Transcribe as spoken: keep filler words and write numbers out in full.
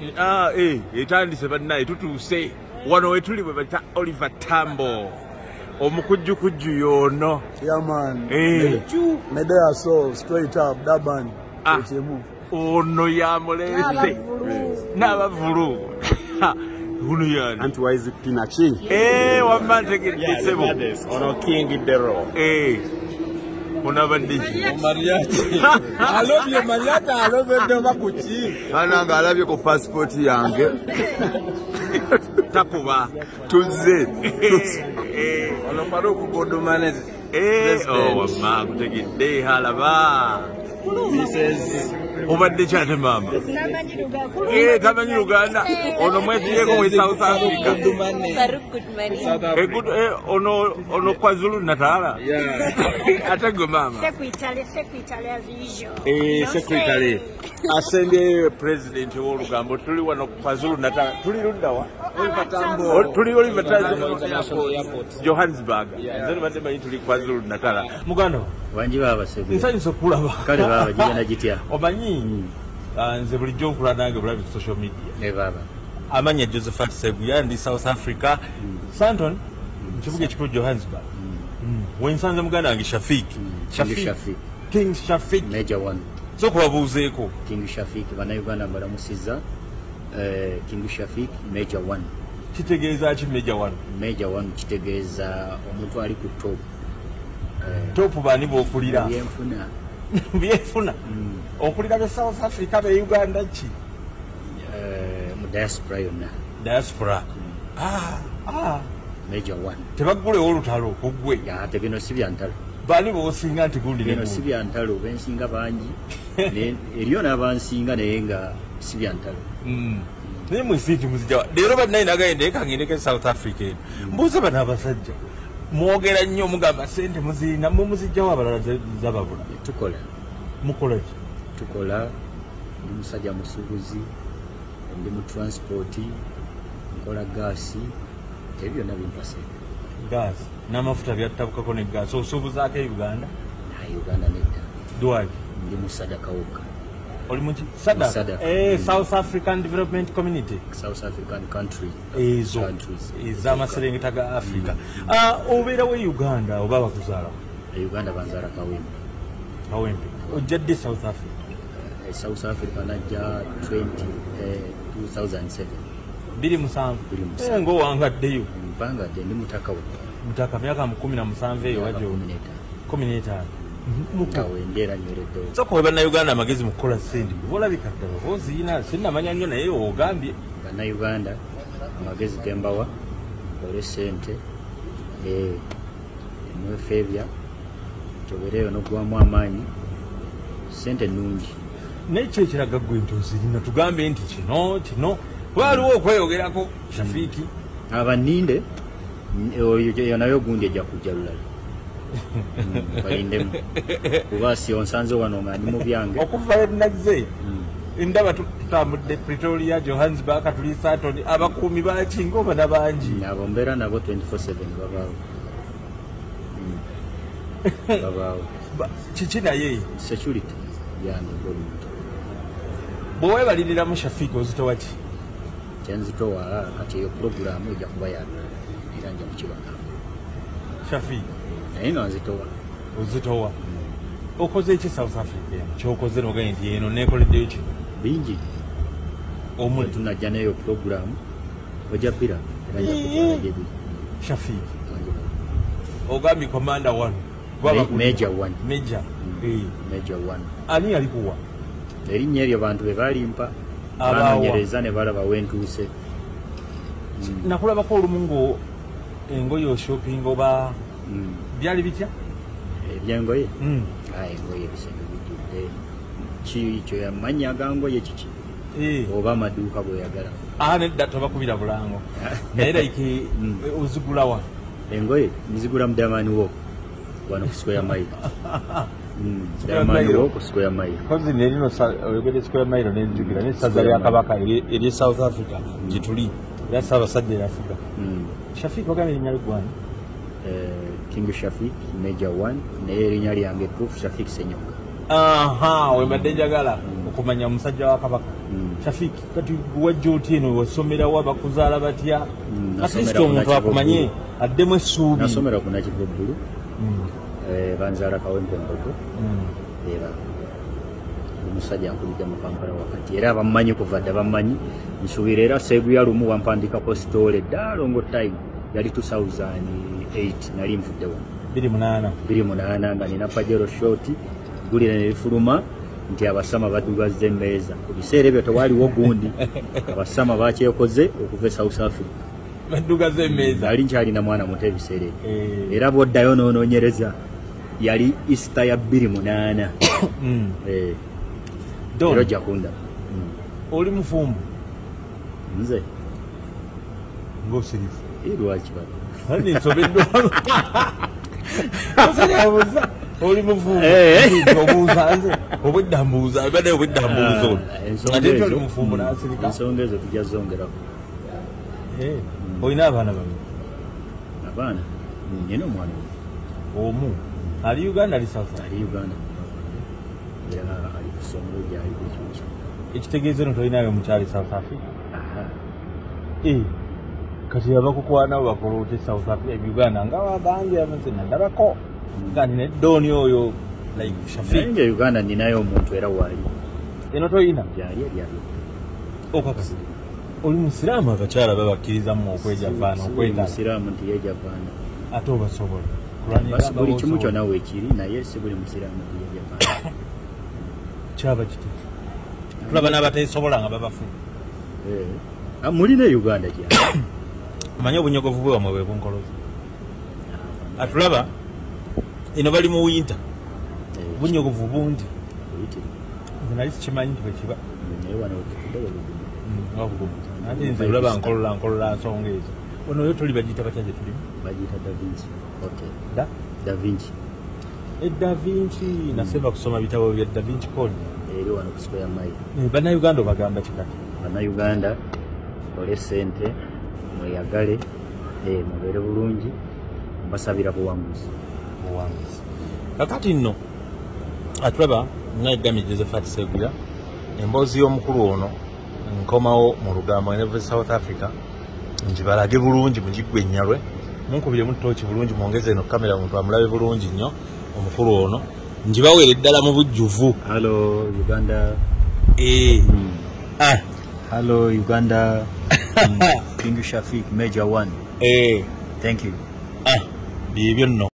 Ah, eh, etandise bannaye tutuuse wano we tuli bwe bata Oliver Tambo omukujjukujju yono. Yeah man. Eh. Medea so straight up Durban. Ah. Ono ya mulese. N'abavulu. Uno yana. Anti wise pinachi. Eh, wamantegedde sebo. Ono King Dero. Eh. Unabadde. Mariachi. I love you Mariachi. I love you ndoma kuchi. Ananga alabye ko passport yange. Takuba. Tuze. Eh. Ono faro ku godumane. Eh, oh, wama kutegedde halaba. Missus Obadde kyate mama. Eh, tamanyi Luganda. Ono mwesiyeko mu South Africa. Eh, good eh ono ono KwaZulu Natal. Yeah. Ate gwe mama. Secretary, secretary as usual. Eh, secretary. Asende president w'Olugambo tuli wano KwaZulu Natal. Tuli lundawa. Oliver Tambo. Tuli Oliver Tambo Johannesburg. Nze badde bayi tuli KwaZulu Natal. Mugano. Wanji baba Sseguya. Nsanyusa okulaba. Kale baba gyagenda gitya. Omanyi nze bulijjo nkulaba nange bulabi ku social media. Ne baba. Amanya Josephat Sseguya ndi South Africa. Santon kibuga ekikulu Johannesburg. Wensanze muganda wange Shafic. Shafic. King Shafic. Major one. So kubabuuzeeko. King Shafic Bannayuganda mbalamusizza. Eh, King Shafic Major one. Kitegeeza ki Major one? Major one kitegeeza omuntu ali ku top. Top bani b'okulira. Byenfuna. Byenfuna. Okulira be South Africa be Uganda ki? Eh, mu diaspora yonna. Diaspora. Ah, ah. Major one. Tebaggule olutalo kugwe. Ya ate bino si byantalo. Bani b'osinga nti gundi bino si byantalo bensinga bangi. Ne eriyo n'abansinga naye nga si byantalo. Mm. Naye mwisiiti muzijja. Leero bannaye nagende kangendeke South Africa. Mbuuza bano abasajja. Mwogera nnyo mugamba sente muzirina mu muzijjawo abalala zababula. Tukola. Mukola ki? Tukola ndi musajja musuubuzi, ndi mu transport, nkola gaasi, ebyo nabyo mpase. Gaasi n'amafuta byattabukako ne gaasi osuubuzaako e Uganda? Na Uganda nedda. Dwaki? Ndi mu Sadaka Wuka. Oli mu ki? Sadaka? Eh, South African Development Community. South African country. Ezo. Countries. Ez'amaserengeta ga Africa. Ah, obeera we Uganda oba bakuzaala? Uganda banzaala Kawempe. Kawempe. Ojjadde South Africa? Uh, South Africa najja twenty, uh, two thousand seven. Biri musanvu. Biri musanvu. Eh, ng'owangaddeyo. Mpangadde ndi mutaka we. Mutaka myaka kumi na musanvu eyo wajja kumi n'etaano. Mukawe ndera nyereddewo. Soko we Bannayuganda amagezi mu kukola ssente. Olabika ddala oziina sinnamanya nnyo naye ogambye. Bannayuganda amagezi gembawa kole ssente eh mwefebya tobereyo n'ogwamu amaanyi ssente nnungi. N'ekyo ekiraga ggwe nti ozirina tugambe nti kino kino waliwo okweyogerako Shafiki. Abaninde oyo nayo gundi ejja kujja lulala. Balindemu kuba si onsanze wano nga ndi mu byange okuva ennaze ndaba tutambudde Pretoria, Johannesburg, tuli Saturday abakuumi bakinga oba nabangi abo mbeera nabo twenty-four seven babaawo babaawo kiki naye security yange golumuntu bwe weebaliriramu Shafiq ozitowa ki? kyenzitowa kati eyo puroguramu ejja kuba yana era nja kukibaka Shafiq naye nga nzitowa ozitowa okoze ki South Africa kyokoze nogaye nti eno nekoleddeyo kino bingi omuli tunajja neyo puroguramu ojja bbira era nja kutwala gyebiri Shafiq ogambye commander one Major one. Major. Mm. Major one. Ani alikuwa? Erinnya eryo bantu be balimpa banonyereza ne balaba wentuuse. Mm. Nakulaba ko olumungo engoyo shopping oba mm. byali bitya? Ebyangoye? Mm. Ayi ngoye bisendo bijjudde. Ki kyo yamanya gangoye kiki? Eh. Oba maduuka bweyagala. Ah nedda tobakubira bulango. Naye like ozigula wa? Engoye nzigula mudamani wo. Wano ku square mile. Mm. Mudamani wo ku square mile. Kozi nerino oyogede square mile n'enjugira ne saza ya kabaka eri South Africa gituli. Ya saba sadde ya Africa. Mm. Shafiq ogamye erinnya ligwani? Eh, King Shafic Major one naye erinnya lyange Proof Shafic Senyonga. Aha, we mbadde njagala kumanya musajja wa kabaka Shafic kati wajja otino wasomera wa bakuzaala batya at least omuntu akumanye addemu essuubi nasomera ku Nakivubbulu eh banzaala kawempe mbogo era omusajja ankulidde mu Kampala wakati era abamanyi kuva dda bamanyi nsuubira era Sseguya lumu wampandika postole dda longo time yali two thousand eight nali nvuddewo biri munaana biri munaana nga nina pajero shoti gulira ne lifuluma nti abasama baddugaze emmeeza ku biseera ebyo tewaliwo gundi abasama bakyekoze okuva e South Africa baddugaze emmeeza ali nkyalina mwana muto ebiseera era bwoddayo noonoonyereza yali Easter ya bbiri munaana eh Ero jakunda oli mufumbu nze ngosirifu irwaki baba hani nsobedde Osayabuza oli mufumbu obuuza nze obwedda mbuuza abadde obwedda mbuuza oli ate oli mufumbu n'asirika ensonga ezo tujja zongerako olina abaana babiri abaana nina omwana omu ali Uganda ali South ali Uganda ali kusomero gyali kukyusa ekitegeezo no tolinayo mukyali South Africa eh kati abakukwana bakolote South Africa Uganda nga wabange amanze nadabako ngani ne doni oyo like Shafic nje Uganda ninayo omuntu era wali eno toyina byali byali okakasi oli musiramu abakyala babakiriza mu okweja vana okwenda musiramu nti yeja vana ate obasobola basi buli kimu kyonna weekiri naye si buli musiramu yeja vana kyaba kiti tulaba n'abateesobola nga babafu eh mulina Uganda kya manya obunyogovu bwe wamwe bwe bunkolozi atulaba eno bali mu winter bunyogovu bungi nze nali sikimanyi nti bwe kiba naye wano wetufudde wabugumu ate nze olaba nkolola nkolola nsonga ezo ono yo toli bagiyita batya gye tulimu bagiyita Da Vinci okay da Da Vinci e Da Vinci nasema kusoma bitabo bya Da Vinci Code eri wano ku Square Mile Bannayuganda bagamba kikati Bannayuganda ole sente mweyagale eh mubeere bulungi basabira buwanguzi buwanguzi kakati nno atulaba naigami Josephat Sseguya emboozi y'omukulu ono nkomawo mu Lugambo ne South Africa njibalage bulungi mugigwe nnyalwe munkubire mu tooki bulungi mwongeze eno kamera muntu amulabe bulungi nnyo omukulu ono njibawere ddala mu bujjuvu hello Uganda eh mm. ah hello Uganda King Shafic Major one eh thank you ah bibyo nno